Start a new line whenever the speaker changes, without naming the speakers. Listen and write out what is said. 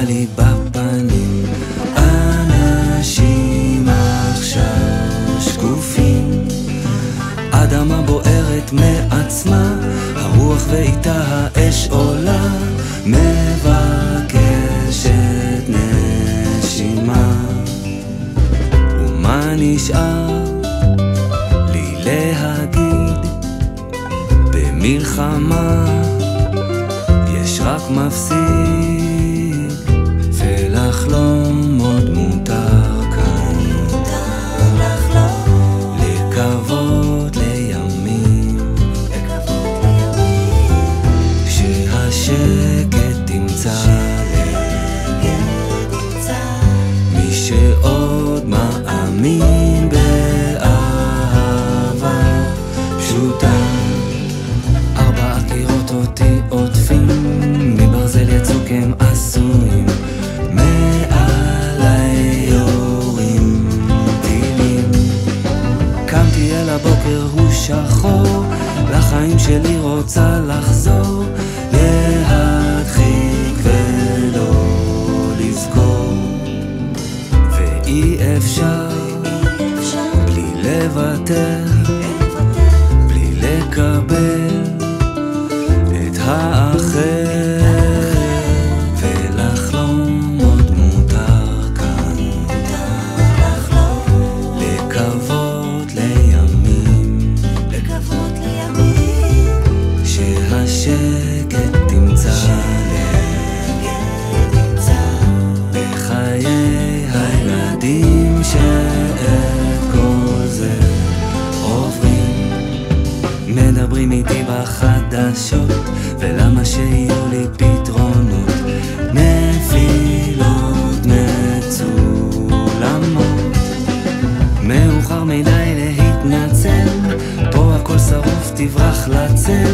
לי בפנים. אנשים עכשיו שקופים, אדמה בוערת מעצמה, הרוח ואיתה האש עולה, מבקשת נשימה. ומה נשאר לי להגיד? במלחמה יש רק מפסיד, ולחלום עוד מותר כאן, לקוות לימים, שהשקט תמצא מי שעוד מאמין באהבה פשוטה. ארבע קירות אותי עוטפים, מברזל יצוק הם עשויים, מעלי יורים טילים. קמתי אל הבוקר הוא שחור, לחיים שלי רוצה לחזור, להדחיק ולא לזכור. ואי אפשר בלי לוותר, בלי לקבל את האחר, ולחלום עוד מותר כאן, לקוות לימים, שהשקט תמצא בחיי הילדים שאת כל זה עוברים. מדברים איתי בחדשות, ולמה שיהיו לי פתרונות, נפילות מצולמות. מאוחר מדי להתנצל, פה הכל שרוף תברח לצל,